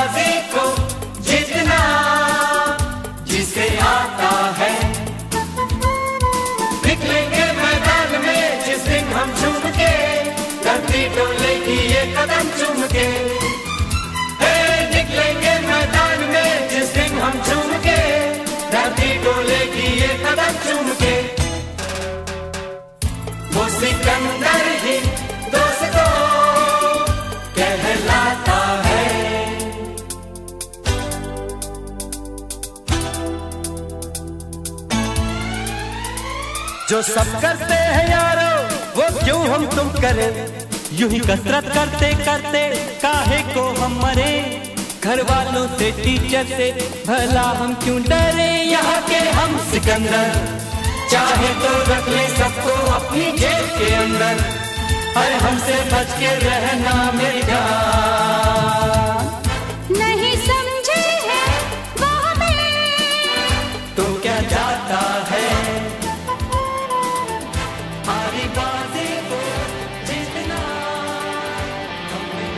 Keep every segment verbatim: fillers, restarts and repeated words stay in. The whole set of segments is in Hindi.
बाजी को जीतना जिसे आता है। निकलेंगे मैदान में जिस दिन हम झूम के, धरती डोलेगी ये कदम चूम के। निकलेंगे मैदान में जिस दिन हम झूम के, धरती डोलेगी ये कदम चूम के। वो सिकंदर ही दोस्तों कहलाता है। जो सब करते हैं यारो वो क्यों हम तुम करें, यूं ही कसरत करते करते काहे को हम मरे। घर वालों से टीचर से भला हम क्यों डरे, यहाँ के हम सिकंदर चाहे तो रख ले सबको अपनी जेब के अंदर। हर हमसे बच के रहना मेरी जान। नहीं समझे हैं वो हमें तो क्या जाता है, हमारी बाजी को जीतना हमें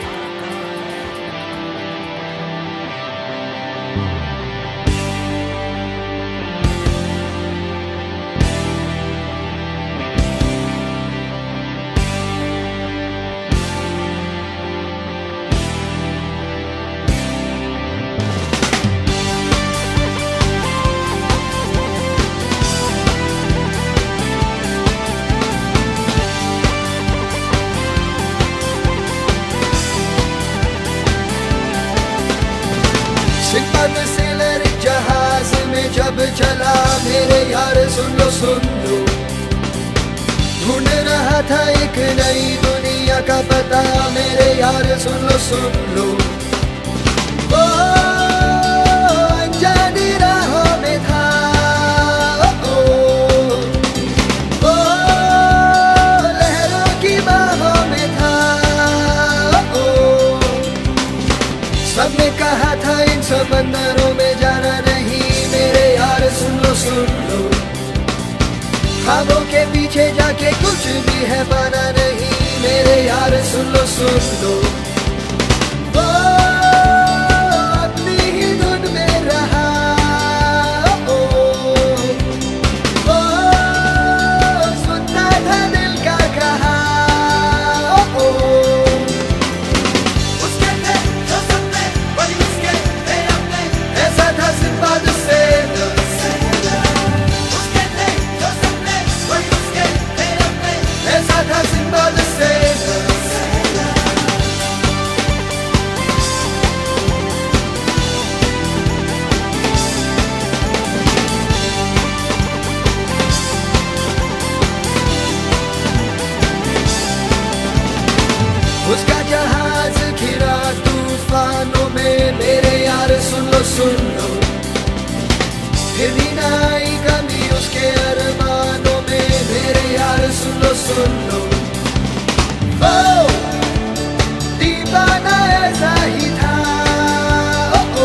सिकंद सिलर जहाज में जब चला मेरे यार सुन लो सुन लो, ढूंढ रहा था एक नई दुनिया का पता मेरे यार सुन लो सुन लो। वो अनजानी राहों में था, ओ, वो लहरों की बाहों में था, ओ, सबने कहा था इन समंदरों में जाना नहीं मेरे यार सुन लो सुन लो। ख्वाबों के पीछे जाके कुछ भी है पाना नहीं मेरे यार सुन लो सुन लो। वो अपनी ही धुन में रहा, ओ, वो सुनता था दिल का कहा, ओ, उसके थे जो सपने बड़ी उसके थे अपने, ऐसा था सिंबाद से। उसके थे जो सपने बड़ी उसके थे अपने, ऐसा था सिंबाद से। उसका जहाज घिरा तूफानों में मेरे यार सुन लो सुन लो, फिर भी ना आई कमी उसके अरमानों में मेरे यार सुन लो सुन लो। ओ दीवाना ऐसा ही था, ओ,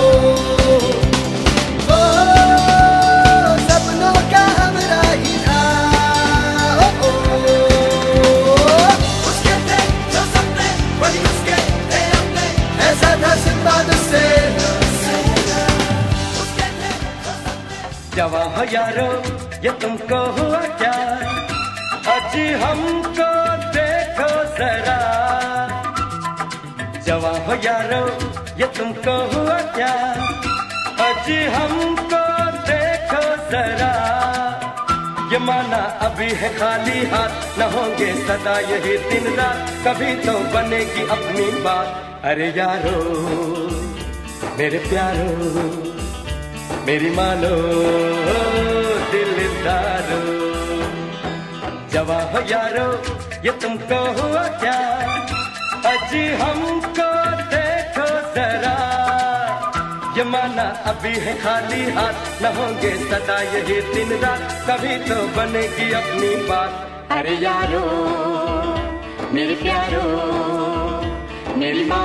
ओ, सपनों का हमरा ही था, ओ, उसके थे जो सपने बड़ी उसके थे अपने, ऐसा था सिंबाद से। जवां हो यारो ये तुमको हुआ क्या, अजी हमको देखो जरा। जवां हो यारो ये तुमको हुआ क्या, अजी हमको देखो जरा। ये माना अभी है खाली हाथ, न होंगे सदा यही दिन रात, कभी तो बनेगी अपनी बात। अरे यारो मेरे प्यारो मेरी मानो दिलदारो। जवां हो यारो ये तुमको हुआ क्या, अजी हमको देखो जरा। ये माना अभी है खाली हाथ, न होंगे सदा यही दिन रात, कभी तो बनेगी अपनी बात। अरे यारो मेरे प्यारो मेरी माँ